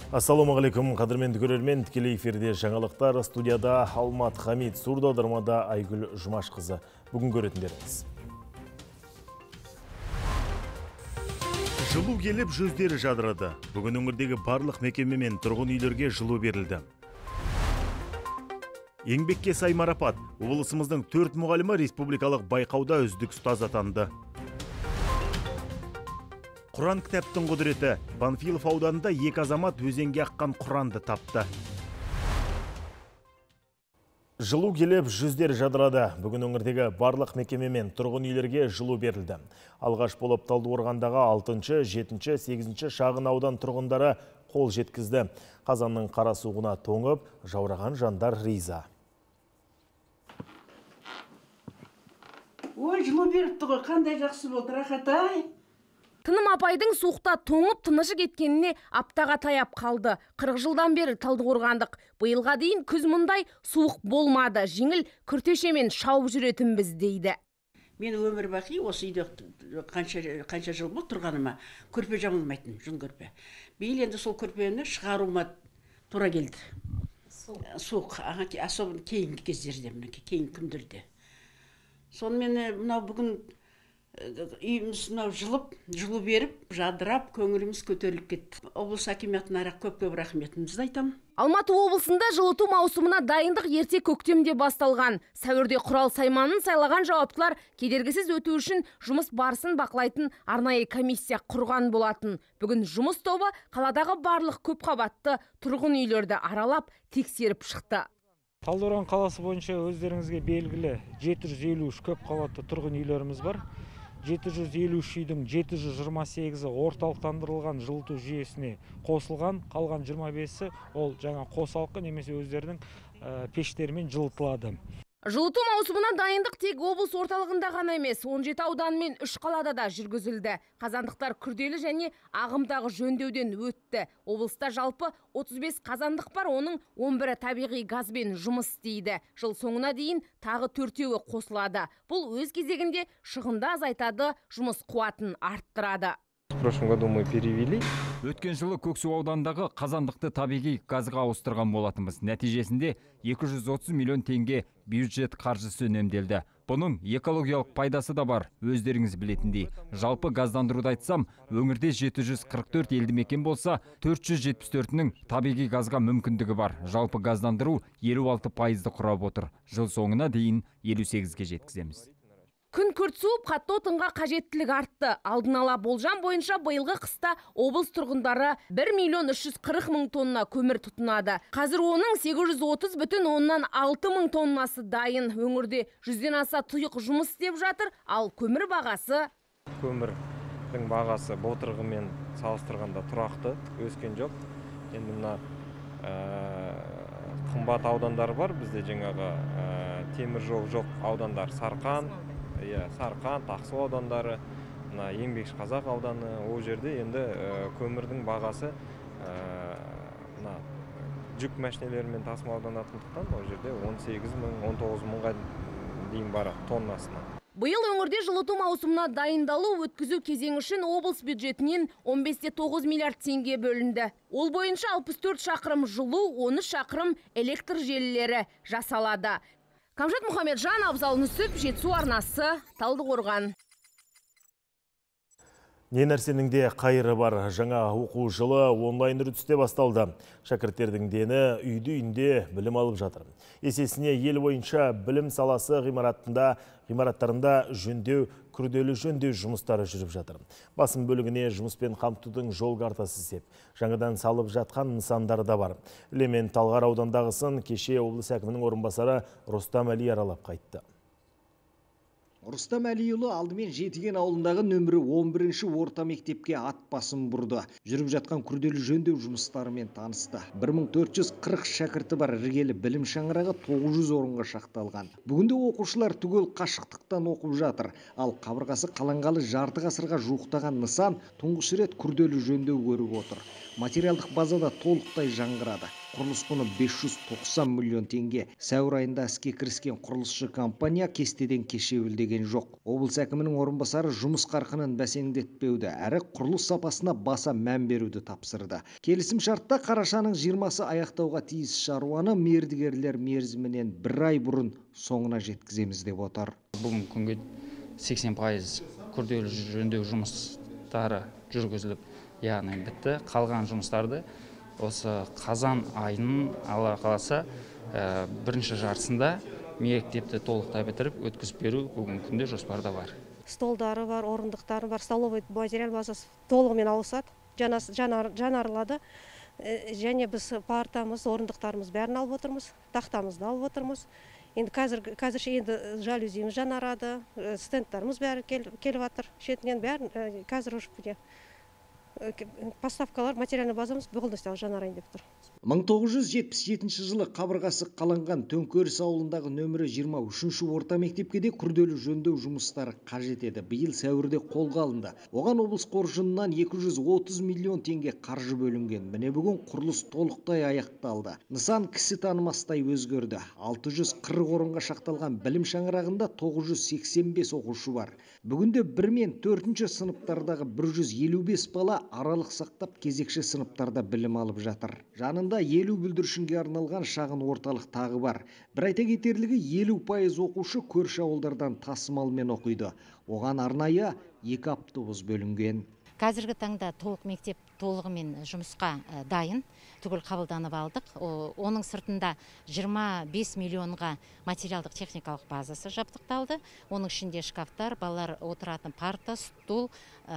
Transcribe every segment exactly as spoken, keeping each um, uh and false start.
Ассалаумағалейкум, қадірменді көрермен, тікелей эфирде жаңалықтар, студияда Алмат Хамид, сурдаудармада Айгүл Жұмашқызы. Бүгін көретіндеріңіз. Жылу келіп, жүздері жадырады. Бүгін өңірдегі барлық мекеме мен тұрғын үйлерге жылу берілді. Еңбекке сай марапат. Облысымыздың төрт мұғалімі республикалық байқауда үздік ұстаз атанды. Құран кітаптың құдіреті. Панфилов ауданында екі азамат өзенге аққан Құранды тапты. Жылу келіп, жүздер жадырады. Бүгін өңірдегі барлық мекеме мен тұрғын үйлерге жылу берілді. Алғаш болып Талдықорғандағы алтыншы, жетінші, сегізінші шағын аудан тұрғындары қол жеткізді. Қазанның қара суығына тоңып, жаураған жандар риза. Ой, жылу беріпті ғой, қандай жақсы болды, рахат-ай. Тыным апайдың суықта тоңып тынышы кеткеніне аптаға таяп қалды. қырық жылдан бері Талдықорғандық. Биылға дейін күз мұндай суық болмады. Жеңіл күртешемен шауып жүретінбіз дейді. Мен өмір бақи осы үйде қанша, қанша жыл бұл тұрғаныма көрпе жамылмайтын, жүн көрпе. Биыл енді сол көрпені шығаруыма тура келді. Суық, особын кейінгі кездерде, кейін күндерде. Сонымен мынау бүгін үйіміз мынау жылып, жылу беріп, жадырап, көңіліміз көтеріліп кетті. Облыс акиматына көп-көп рахметімізді айтамын. Алматы облысында жылыту маусымына дайындық ерте көктемде басталған. Сәуірде құрал сайманын сайлаған жауаптылар кедергісіз өту үшін жұмыс барысын бақылайтын арнайы комиссия құрған болатын. Бүгін жұмыс тобы қаладағы барлық көп қабатты тұрғын үйлерді аралап тексеріп шықты. Талдықорған қаласы бойынша өздеріңізге белгілі жеті жүз елу үш көп қабатты тұрғын үйлеріміз бар. жеті жүз елу үш үйдің жеті жүз жиырма сегізі орталықтандырылған жылыту жүйесіне қосылған, қалған жиырма бесі ол жаңа қосалқы немесе өздерінің пештерімен жылытылады. Жылыту маусымына дайындық тек облыс орталығында ғана емес, он жеті аудан мен үш қалада да жүргізілді. Қазандықтар күрделі және ағымдағы жөндеуден өтті. Облыста жалпы отыз бес қазандық бар, оның он бірі табиғи газбен жұмыс істейді. Жыл соңына дейін тағы төртеуі қосылады. Бұл өз кезегінде шығынды азайтады, жұмыс қуатын арттырады. В прошлом году мы перевели. Өткен жылы Көксу аудандағы қазандықты табиғи газға ауыстырған болатынбыз. Нәтижесінде екі жүз отыз миллион теңге бюджет қаржысы үнемделді. Бұның экологиялық пайдасы да бар, өздеріңіз білетіндей. Жалпы газдандыруды айтсам, өңірде жеті жүз қырық төрт елді мекен болса, төрт жүз жетпіс төртінің табиғи газға мүмкіндігі бар. Жалпы газдандыру елу алты пайызды құрап отыр. Жыл соңына дейін елу сегізге жеткіземіз. Күн күрт суып, қатты отынға қажеттілік артты. Алдын ала болжам бойынша биылғы қыста облыс тұрғындары бір миллион үш жүз қырық мың тонна көмір тұтынады. Қазір оның сегіз жүз отыз бүтін оннан алты мың тоннасы дайын. Өңірде жүзден аса тұйық жұмыс істеп жатыр, ал көмір бағасы... Көмірдің бағасы былтырғымен салыстырғанда тұрақты, өскен жоқ. Енді мына қымбат аудандары бар, бізде жаңағы темір жол жоқ аудандар, Сарқан, Сарқан, Тақсу аудандары, Еңбекші Қазақ ауданы, ол жерде енді көмірдің бағасы жүк мәшинелерімен тасымалданатындықтан ол жерде он сегіз мың, он тоғыз мыңға дейін бар тоннасына. Биыл өңірде жылыту маусымына дайындалу өткізу кезеңі үшін облыс бюджетінен он бес те тоғыз миллиард теңге бөлінді. Ол бойынша алпыс төрт шақырым жылу, он үш шақырым электр желілері жасалады. Камжат Мұхамеджан, Абзал Нүсіп, Жетісу арнасы, Талдықорған. Не нәрсенің де қайыры бар. Жаңа оқу жылы онлайн үрдісте басталды. Шәкірттердің дені үйді-үйінде білім алып жатыр. Есесіне ел бойынша білім саласы ғимаратында, ғимараттарында жөндеу, күрделі жөндеу жұмыстары жүріп жатыр. Басым бөлігіне жұмыспен қамтудың жол картасы сеп. Жаңадан салып жатқан нысандары да бар. Ілемен Талғар аудандағысын кеше облыс әкімінің орынбасары Рустам Әли аралап қайтты. Рустам Әлиұлы алдымен Жетіген ауылындағы нөмірі он бірінші орта мектепке ат басын бұрды. Жүріп жатқан күрделі жөндеу жұмыстарымен танысты. бір мың төрт жүз қырық шәкірті бар іргелі білім шаңырағы тоғыз жүз орынға шақталған. Бүгінде оқушылар түгел қашықтықтан оқып жатыр. Ал қабырғасы қаланғалы жарты ғасырға жуықтаған нысан тұңғыш рет күрделі жөндеу көріп отыр. Материалдық базада толықтай жаңғырады. құрылыс құны бес жүз тоқсан миллион теңге. Сәуір айында іске кіріскен құрылысшы компания кестеден кешеуілдеген жоқ. Облыс әкімінің орынбасары жұмыс қарқынын бәсеңдетпеуді, әрі құрылыс сапасына баса мән беруді тапсырды. Келісім шартта қарашаның жиырмасы аяқтауға тиіс шаруаны мердігерлер мерзімінен бір ай бұрын соңына жеткіземіз деп отыр. Бүгінгі күнге сексен пайыз күрделі жөндеу жұмыстары жүргізіліп, яғни бітті. Қалған жұмыстарды осы қазан айының алла қаласа бірінші жартысында мектепті толықтай бітіріп өткізіп беру бүгінгі күнде жоспарда бар. Столдары бар, орындықтары бар, столовый материал базасы толығымен ауысады, жаңарылады. Және біз партамыз, орындықтарымыз бәрін алып отырмыз, тақтамызды алып отырмыз. Енді қазірше енді жалюзиіміз жаңарады, стендтарымыз бәрі келіп жатыр. Шетінен бәрін қазір ұшып поставкалар, материальный базамыз бұғылдастағы жаңарайын деп тұр. мың тоғыз жүз жетпіс жетінші жылы қабырғасы қаланған Төңкеріс ауылындағы нөмірі жиырма үшінші орта мектепке де күрделі жөндеу жұмыстары қажет еді. Биыл сәуірде қолға алынды. Оған облыс қоржынынан екі жүз отыз миллион теңге қаржы бөлінген. Міне бүгін құрылыс толықтай аяқталды. Нысан кісі танымастай өзгерді. алты жүз қырық орынға шақталған білім шаңырағында тоғыз жүз сексен бес оқушы бар. Бүгінде бір мен төртінші сыныптардағы бір жүз елу бес бала аралық сақтап кезекші сыныптарда білім алып жатыр. Жанында елу бүлдіршінге арналған шағын орталық тағы бар. Бір айта кетерлігі елу пайыз оқушы көрші ауылдардан тасымалмен оқиды. Оған арнайы екі автобус бөлінген. Қазіргі таңда толық мектеп толығымен жұмысқа дайын, түгел қабылданып алдық. Оның сыртында жиырма бес миллионға материалдық техникалық базасы жабдықталды. Оның ішінде шкафтар, балалар отыратын парта, стул,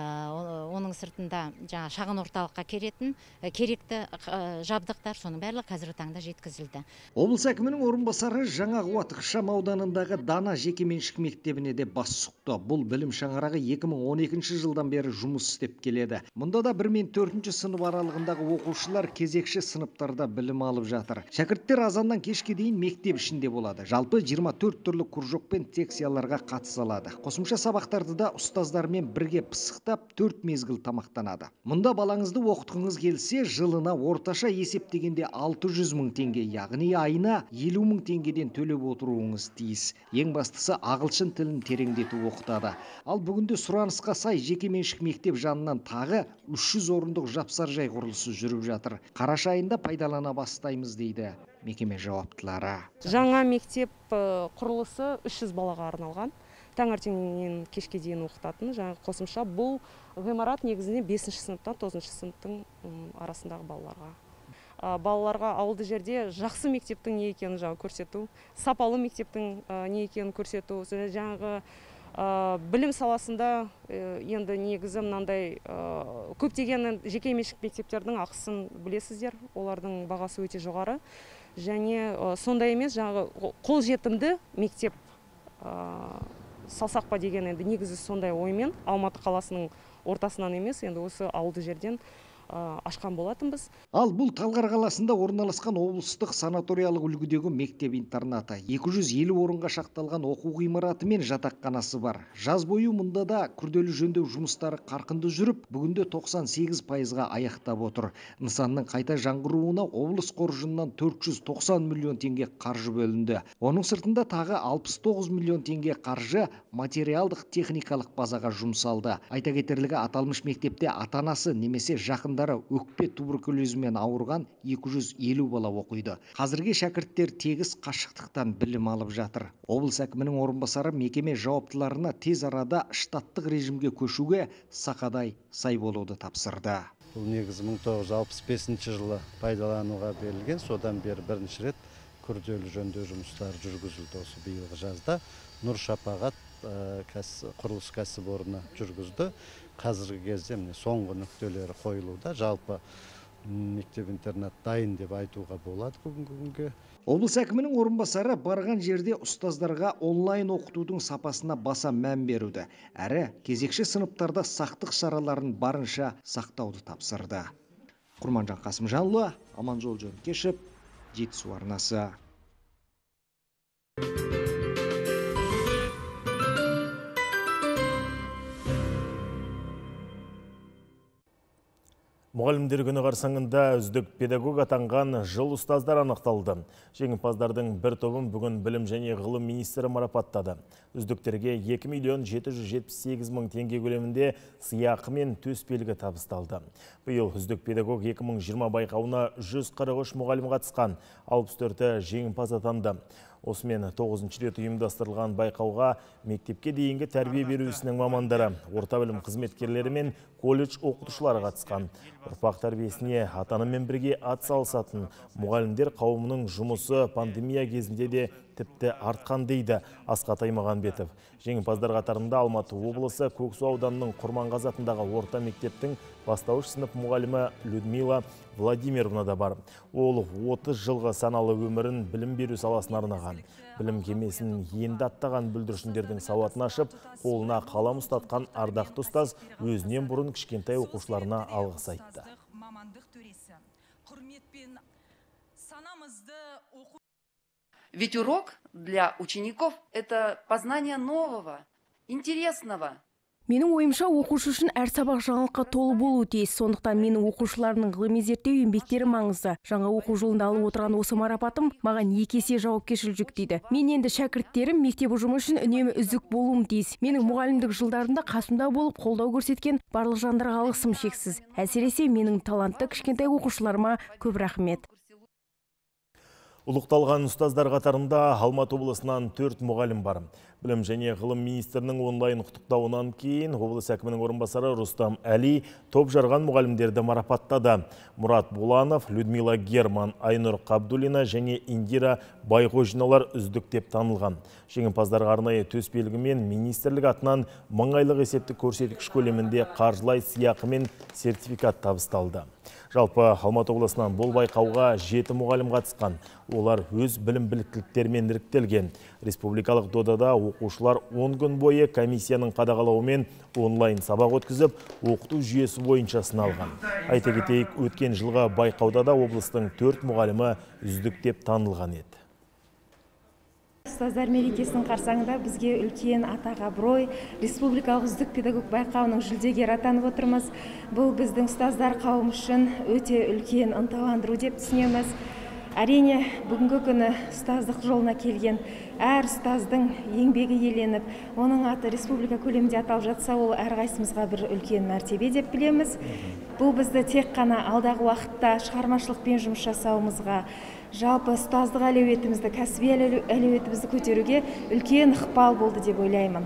оның сыртында жаңа шағын орталыққа керетін керекті жабдықтар, соның барлығы қазіргі таңда жеткізілді. Облыс әкімінің орынбасары Жаңақуат ықшам ауданындағы Дана жекеменшік мектебіне де бас сұқты. Бұл білім шаңырағы екі мың он екінші жылдан бері жұмыс істеп келеді. Мұнда да бір мен төртінші сынып аралығындағы оқушылар кезекші сыныптарда білім алып жатыр. Шәкірттер азаннан кешке дейін мектеп ішінде болады. Жалпы жиырма төрт түрлі кружок пен секцияларға қатыса алады. Қосымша сабақтарды да ұстаздармен бірге пысықтап төрт мезгіл тамақтанады. Мұнда балаңызды оқытқыңыз келсе, жылына орташа есептегенде алты жүз мың теңге, яғни айына елу мың теңгеден төлеп отыруыңыз тиіс. Ең бастысы ағылшын тілін тереңдету оқытады. Ал бүгінде сұранысқа сай жекеменшік мектеп жанынан тағы үш жүз орындық жапсаржай құрылысы жүріп жатыр. Қараша айында пайдалана бастаймыз дейді мекеме жауаптылары. Жаңа мектеп құрылысы үш жүз балаға арналған. Таңертеңнен кешке дейін оқытатын. Жаңа қосымша бұл ғимарат негізінде бесінші сыныптан тоғызыншы сыныптың арасындағы балаларға. Балаларға ауылды жерде жақсы мектептің не екенін жаңа көрсету, сапалы мектептің не екенін көрсету, жаңағы білім саласында енді негізі мынандай көптеген жекеменшік мектептердің ақысын білесіздер, олардың бағасы өте жоғары. Және сондай емес, жаңағы қолжетімді мектеп салсақ па деген енді негізі сондай оймен Алматы қаласының ортасынан емес, енді осы ауылды жерден ашқан болатынбыз. Ал бұл Талғар қаласында орналасқан облыстық санаториялық үлгідегі мектеп-интернаты. екі жүз елу орынға шақталған оқу ғимараты мен жатақханасы бар. Жаз бойы мұнда да күрделі жөндеу жұмыстары қарқынды жүріп, бүгінде тоқсан сегіз пайызға аяқтап отыр. Нысанның қайта жаңғыруына облыс қоржынынан төрт жүз тоқсан миллион теңге қаржы бөлінді. Оның сыртында тағы алпыс тоғыз миллион теңге қаржы материалдық техникалық базаға жұмсалды. Айта кетерлігі, аталмыш мектепте ата-анасы немесе жақында өкпе туберкулезімен ауырған екі жүз елу бала оқиды. Қазірге шәкірттер тегіс қашықтықтан білім алып жатыр. Облыс әкімінің орынбасары мекеме жауаптыларына тез арада штаттық режимге көшуге сақадай сай болуды тапсырды. Бұл негізі мың тоғыз жүз алпыс бесінші жылы пайдалануға берілген, содан бері бірінші рет күрделі жөндеу жұмыстары жүргізілді. Осы биылғы жазда Нұр Шапағат құрылыс кәсіпорны жүргізді. Қазіргі кезде міне соңғы нүктелері қойылуда. Жалпы мектеп-интернат дайын деп айтуға болады бүгінгі күнге. Облыс әкімінің орынбасары барған жерде ұстаздарға онлайн оқытудың сапасына баса мән беруді, әрі кезекші сыныптарда сақтық шараларын барынша сақтауды тапсырды. Құрманжан Қасымжанұлы, Аманжол Жөнкешев, Жетісу арнасы. Мұғалімдер күні қарсаңында үздік педагог атанған жыл ұстаздар анықталды. Жеңімпаздардың бір тобын бүгін білім және ғылым министрі марапаттады. Үздіктерге екі миллион жеті жүз жетпіс сегіз мың теңге көлемінде сыйақы мен төсбелгі табысталды. Биыл үздік педагог екі мың жиырма байқауына жүз қырық үш мұғалім қатысқан, алпыс төрті жеңімпаз атанды. Осымен тоғызыншы рет ұйымдастырылған байқауға мектепке дейінгі тәрбие беру ісінің мамандары, орта білім қызметкерлері мен колледж оқытушылары қатысқан. Ұрпақ тәрбиесіне ата-анамен бірге атсалысатын мұғалімдер қауымының жұмысы пандемия кезінде де тіпті артқан дейді Асқат Аймағанбетов. Жеңімпаздар қатарында Алматы облысы Көксу ауданының Құрманғазы атындағы орта мектептің бастауыш сынып мұғалімі Людмила Владимировна да бар. Ол отыз жылғы саналы өмірін білім беру саласына арнаған. Білім кемесін енді аттаған бүлдіршіндердің сауатын ашып, қолына қалам ұстатқан ардақты ұстаз өзінен бұрын кішкентай оқушыларына алғыс айтты. Ведь урок для учеников – это познание нового, интересного. Менің ойымша оқушы үшін әр сабақ жаңалыққа толы болуы тиіс. Сондықтан менің оқушыларының ғылыми зерттеу еңбектері маңызды. Жаңа оқу жылында алып отырған осы марапатым маған екі есе жауапкершілік жүктейді. Мен енді шәкірттерім мектеп ұжымы үшін үнемі үздік болуым тиіс. Менің мұғалімдік жылдарында қасымда болып қолдау көрсеткен барлық жандарға алғысым шексіз. Әсіресе менің талантты кішкентай оқушыларыма көп рахмет. Ұлықталған ұстаздар қатарында Алматы облысынан төрт мұғалім бар. Білім және ғылым министрінің онлайн құттықтауынан кейін облыс әкімінің орынбасары Рустам Әли топ жарған мұғалімдерді марапаттады. Мұрат Буланов, Людмила Герман, Айнұр Қабдулина және Индира Байғожиналар үздік деп танылған. Жеңімпаздарға арнайы төсбелгі мен министрлік атынан мың айлық есептік көрсеткіш көлемінде қаржылай сыйақы мен сертификат табысталды. Жалпы Алматы облысынан бұл байқауға жеті мұғалім қатысқан. Олар өз білім біліктіліктерімен іріктелген. Республикалық додада оқушылар он күн бойы комиссияның қадағалауымен онлайн сабақ өткізіп, оқыту жүйесі бойынша сыналған. Айта кетейік, өткен жылғы байқауда да облыстың төрт мұғалімі үздік деп танылған еді. Ұстаздар мерекесінің қарсаңында бізге үлкен атақ абырой, республикалық үздік педагог байқауының жүлдегері атанып отырмыз. Бұл біздің ұстаздар қауым үшін өте үлкен ынталандыру деп түсінеміз. Әрине, бүгінгі күні ұстаздық жолына келген әр ұстаздың еңбегі еленіп, оның аты республика көлемінде аталып жатса, ол әрқайсымызға бір үлкен мәртебе деп білеміз. Бұл бізді тек қана алдағы уақытта шығармашылықпен жұмыс жасауымызға, жалпы ұстаздық әлеуетімізді, кәсіби әлеуетімізді көтеруге үлкен ықпал болды деп ойлаймын.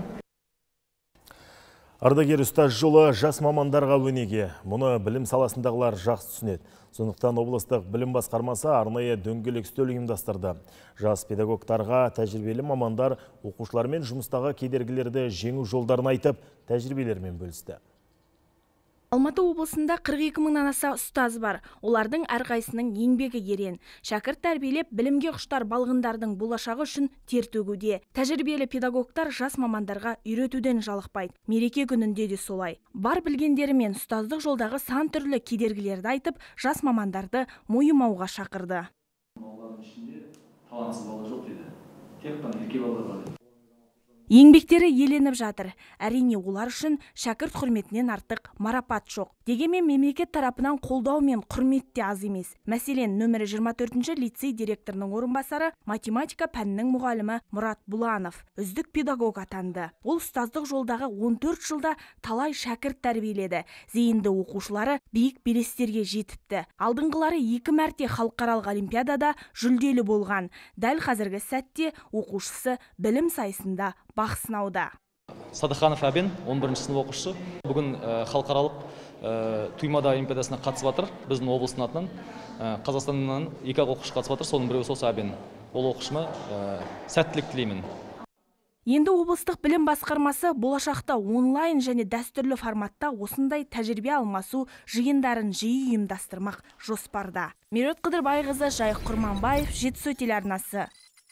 Ардагер ұстаз жолы жас мамандарға өнеге. Мұны білім саласындағылар жақсы түсінеді. Сондықтан облыстық білім басқармасы арнайы дөңгелек үстел ұйымдастырды. Жас педагогтарға тәжірибелі мамандар оқушылармен жұмыстағы кедергілерді жеңу жолдарын айтып, тәжірибелермен бөлісті. Алматы облысында қырық екі мыңнан аса ұстаз бар. Олардың әрқайсының еңбегі ерен. Шәкірт тәрбиелеп, білімге құштар балғындардың болашағы үшін тер төгуде. Тәжірибелі педагогтар жас мамандарға үйретуден жалықпайды. Мереке күнінде де солай. Бар білгендерімен ұстаздық жолдағы сан түрлі кедергілерді айтып, жас мамандарды мойымауға шақырды. Балалардың ішінде талантсыз бала жоқ дейді. Тек қана ерке балалар бар. Еңбектері еленіп жатыр. Әрине, олар үшін шәкірт құрметінен артық марапат жоқ. Дегенмен мемлекет тарапынан қолдау мен құрмет те аз емес. Мәселен, нөмірі жиырма төртінші лицей директорының орынбасары, математика пәнінің мұғалімі Мұрат Буланов үздік педагог атанды. Ол ұстаздық жолдағы он төрт жылда талай шәкірт тәрбиеледі. Зейінді оқушылары биік белестерге жетіпті. Алдыңғылары екі мәрте халықаралық олимпиадада жүлделі болған. Дәл қазіргі сәтте оқушысы білім сайысында бақ сынауда. Садықханов Әбен, он бірінші сынып оқушы. Бүгін халықаралық туймада олимпиадасына қатысып жатыр. Біздің облыстың атынан Қазақстаннан екі оқушы қатысып жатыр. Соның біреуі осы Әбен. Ол оқушыма сәттілік тілеймін. Енді облыстық білім басқармасы болашақта онлайн және дәстүрлі форматта осындай тәжірибе алмасу жиындарын жиі ұйымдастырмақ жоспарда. Меруерт Қыдырбайқызы, Жайық Құрманбаев, Жетісу телеарнасы.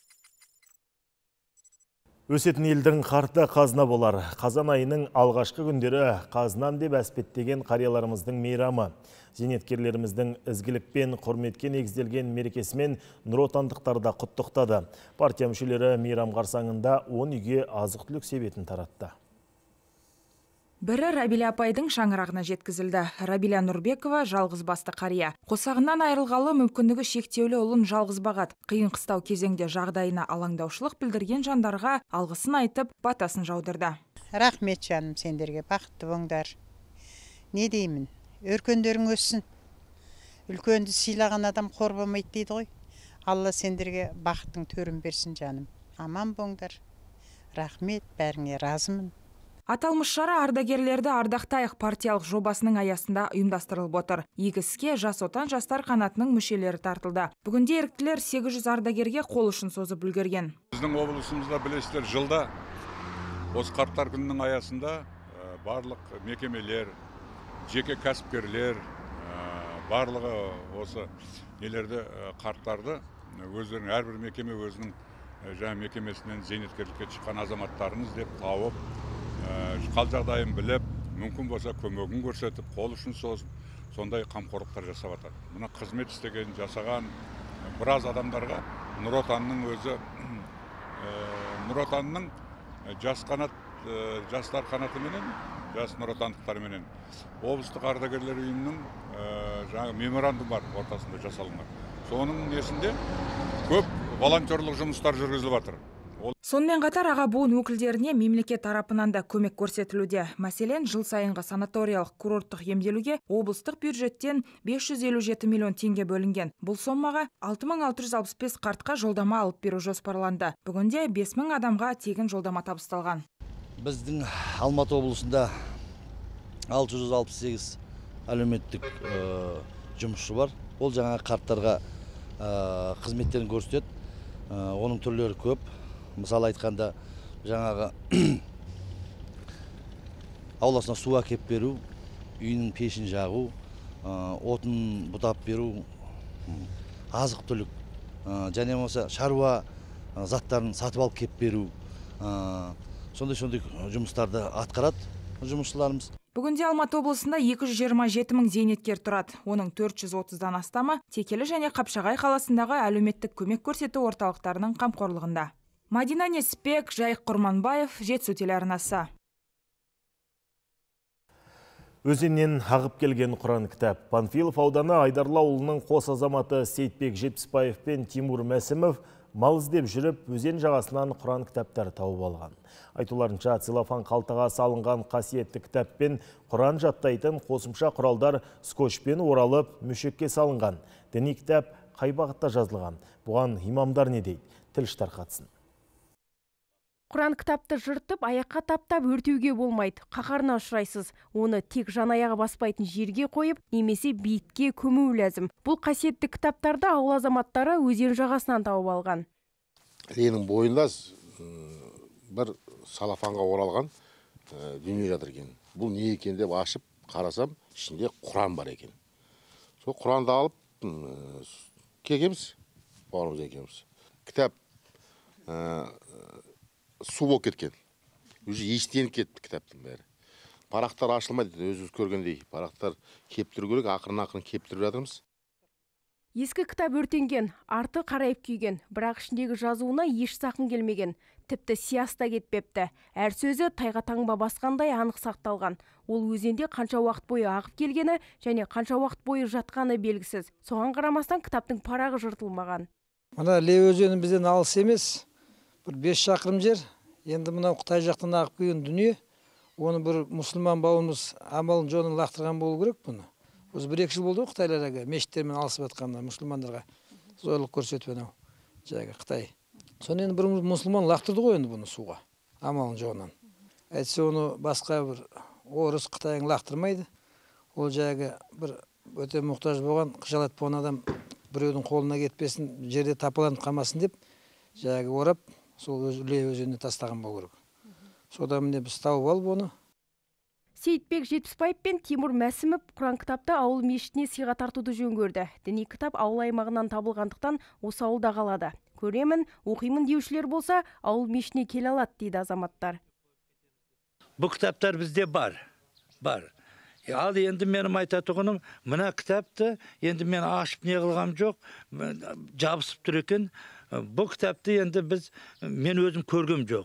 Өсетін елдің қарты қазына болар. Қазан айының алғашқы күндері қазынам деп әспеттеген қарияларымыздың мейрамы. Зейнеткерлеріміздің ізгілікпен, құрметке негізделген мерекесімен нұротандықтарда құттықтады. Партия мүшелері мейрам қарсаңында он үйге азық-түлік себетін таратты. Бірі Рабиля апайдың шаңырағына жеткізілді. Рабиля Нұрбекова жалғыз басты қария. Қосағынан айырылғалы мүмкіндігі шектеулі ұлын жалғыз бағат. Қиын қыстау кезеңде жағдайына алаңдаушылық білдірген жандарға алғысын айтып, батасын жаудырды. Рахмет жаным сендерге, бақытты болыңдар. Не деймін? Өркендерің өссін. Үлкенді сыйлаған адам қор болмайды дейді ғой. Алла сендерге бақыттың төрін берсін жаным. Аман болыңдар. Рахмет, бәріңе разымын. Аталмыш шара ардагерлерді ардақтайық партиялық жобасының аясында ұйымдастырылып отыр. Игі іске Жас отан жастар қанатының мүшелері тартылды. Бүгінде еріктілер сегіз жүз ардагерге қол ұшын созып үлгерген. Біздің облысымызда білесіздер, жылда осы қарттар күнінің аясында барлық мекемелер, жеке кәсіпкерлер, барлығы осы нелерді қарттарды өздерінің әрбір мекеме өзінің жаңа мекемесінен зейнеткерлікке шыққан азаматтарымыз деп тауып, қал жағдайын біліп, мүмкін болса көмегін көрсетіп, қол ұшын созып, сондай қамқорлықтар жасап жатыр. Мұны қызмет істеген, жасаған біраз адамдарға Нұр Отанның өзі, Нұр Отанның жас қанат, жастар қанаты менен, жас Нұр Отандықтар менен облыстық ардагерлер ұйымының жаңа меморандум бар ортасында жасалынған. Соның несінде көп волонтерлық жұмыстар жүргізіліп жатыр. Сонымен қатар аға буын өкілдеріне мемлекет тарапынан да көмек көрсетілуде. Мәселен, жыл сайынғы санаториялық курорттық емделуге облыстық бюджеттен бес жүз елу жеті миллион теңге бөлінген. Бұл сомаға алты мың алты жүз алпыс бес қартқа жолдама алып беру жоспарланды. Бүгінде бес мың адамға тегін жолдама табысталған. Біздің Алматы облысында алты жүз алпыс сегіз әлеуметтік жұмысшы бар. Ол жаңа қарттарға қызметтерін көрсетеді. Оның түрлері көп. Мысалы айтқанда жаңағы ауласына су әкеп беру, үйінің пешін жағу, отын бұтап беру, азық түлік, және болса шаруа заттарын сатып алып кеп беру, сондай-сондай жұмыстарды атқарады жұмысшыларымыз. Бүгінде Алматы облысында екі жүз жиырма жеті мың зейнеткер тұрады. Оның төрт жүз отыздан астамы Текелі және Қапшағай қаласындағы әлеуметтік көмек көрсету орталықтарының қамқорлығында. Мадина Неспек, Жайық Құрманбаев, Жетісу телеарнасы. Өзеннен ағып келген Құран кітап. Панфилов ауданы Айдарлы ауылының қос азаматы Сейтбек Жетпісбаев пен Тимур Мәсімов мал іздеп жүріп, өзен жағасынан Құран кітаптар тауып алған. Айтуларынша, целлофан қалтаға салынған қасиетті кітаппен Құран жаттайтын қосымша құралдар скотчпен оралып, мүшекке салынған. Діни кітап қай бағытта жазылған? Бұған имамдар не дейді? Тілші тарқатсын. Құран кітапты жыртып, аяққа таптап өртеуге болмайды. Қақарына ұшырайсыз. Оны тек жан аяғы баспайтын жерге қойып, немесе бейітке көму ләзім. Бұл қасиетті кітаптарды ауыл азаматтары өзен жағасынан тауып алған. Ленің бойында бір салафанға оралған дүние жатыр екен. Бұл не екен деп ашып қарасам, ішінде Құран бар екен. Сол Құранды алып кегеміз, бауырымыз екеуміз. Кітап су болып кеткен. Уже естеніп кетті кітаптың бәрі. Парақтар ашылмайды, өзіңіз көргендей. Парақтар кептіру керек, ақырын-ақырын кептіріп жатырмыз. Ескі кітап өртенген, арты қарайып күйген, бірақ ішіндегі жазуына еш сақын келмеген. Тіпті сияста кетпепті. Әр сөзі тайға таңба басқандай анық сақталған. Ол өзенде қанша уақыт бойы ағып келгені және қанша уақыт бойы жатқаны белгісіз. Соған қарамастан кітаптың парағы жыртылмаған. Мына Ле өзені бізден алыс емес. Бір бес шақырым жер. Енді мынау Қытай жақтан ағып келген дүние. Оны бір мұсылман бауырымыз амалын жонын лақтырған болу керек бұны. Осы бір екі жыл болды Қытайларға, мешіттермен алысып жатқанда мұсылмандарға зорлық көрсетіп анау жағы Қытай. Соны енді бір мұсылман лақтырды ғой енді бұны суға, амалын жонын. Әйтсе оны басқа бір орыс Қытайың лақтырмайды. Ол жағы бір өте мұқтаж болған, қыжалат болған адам біреудің қолына кетпесін, жерде тапаланып қалмасын деп, жағы орап, сол Ле өзеніне тастаған болу керек. Содан міне біз тауып алып оны. Сейтбек Жетпісбаев пен Тимур Мәсімов Құран кітапты ауыл мешітіне сыйға тартуды жөн көрді. Діни кітап ауыл аймағынан табылғандықтан осы ауылда қалады. Көремін, оқимын деушілер болса, ауыл мешітіне келе алады дейді азаматтар. Бұл кітаптар бізде бар. Бар. Ал енді менің айтатұғыным, мына кітапты енді мен ашып не қылғам жоқ, жабысып тұр екен. Бұл кітапты енді біз, мен өзім көргім жоқ.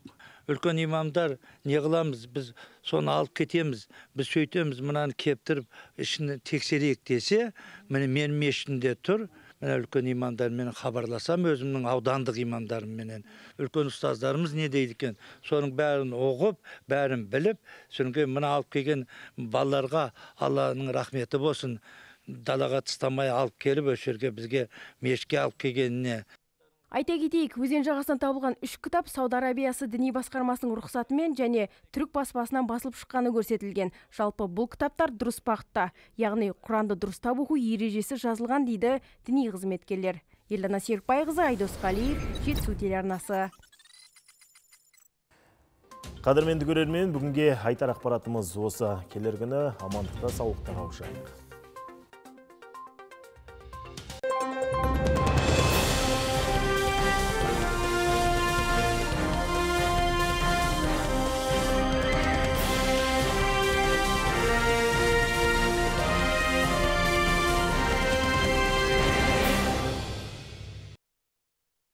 үлкен имамдар не қыламыз, біз соны алып кетеміз, біз сөйтеміз, мынаны кептіріп, ішін тексерейік десе, міне мен мешітінде тұр, міне үлкен имамдар менен хабарласам, өзімнің аудандық имамдарым менен. Үлкен ұстаздарымыз не дейді екен? Соның бәрін оқып, бәрін біліп, соңғы мына алып келген балаларға Алланың рахметі болсын, далаға тастамай алып келіп, өшерге бізге мешітке алып келгеніне. Айта кетейік, өзен жағасынан табылған үш кітап Сауд Арабиясы діни басқармасының рұқсатымен және түрік баспасынан басылып шыққаны көрсетілген. Жалпы бұл кітаптар дұрыс бағытта, яғни Құранды дұрыстап оқу ережесі жазылған дейді діни қызметкерлер. Елдана Серікбайқызы, Айдос Қалиев, Жетісу телеарнасы. Қадірменді көрермен, бүгінге айтар ақпаратымыз осы. Келер күні амандықта, саулықта қауышайық.